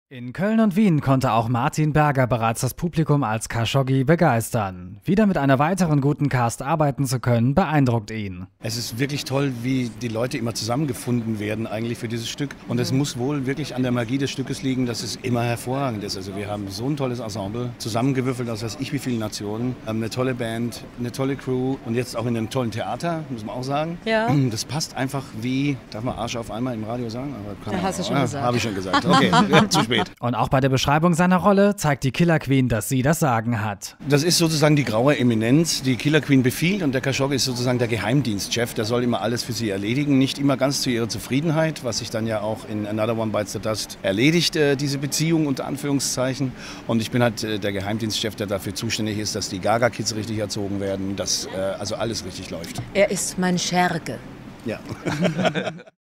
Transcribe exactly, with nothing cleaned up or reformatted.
In Köln und Wien konnte auch Martin Berger bereits das Publikum als Khashoggi begeistern. Wieder mit einer weiteren guten Cast arbeiten zu können, beeindruckt ihn. Es ist wirklich toll, wie die Leute immer zusammengefunden werden eigentlich für dieses Stück. Und es muss wohl wirklich an der Magie des Stückes liegen, dass es immer hervorragend ist. Also wir haben so ein tolles Ensemble, zusammengewürfelt aus weiß ich wie vielen Nationen. Eine tolle Band, eine tolle Crew und jetzt auch in einem tollen Theater, muss man auch sagen. Ja. Das passt einfach wie, darf man Arsch auf einmal im Radio sagen? Aber Da hast du schon ah, gesagt. Habe ich schon gesagt. Okay, zu spät. Und auch bei der Beschreibung seiner Rolle zeigt die Killer Queen, dass sie das Sagen hat. Das ist sozusagen die graue Eminenz, die Killer Queen befiehlt, und der Khashoggi ist sozusagen der Geheimdienstchef, der soll immer alles für sie erledigen, nicht immer ganz zu ihrer Zufriedenheit, was sich dann ja auch in Another One Bites the Dust erledigt, äh, diese Beziehung unter Anführungszeichen. Und ich bin halt äh, der Geheimdienstchef, der dafür zuständig ist, dass die Gaga-Kids richtig erzogen werden, dass äh, also alles richtig läuft. Er ist mein Scherge. Ja.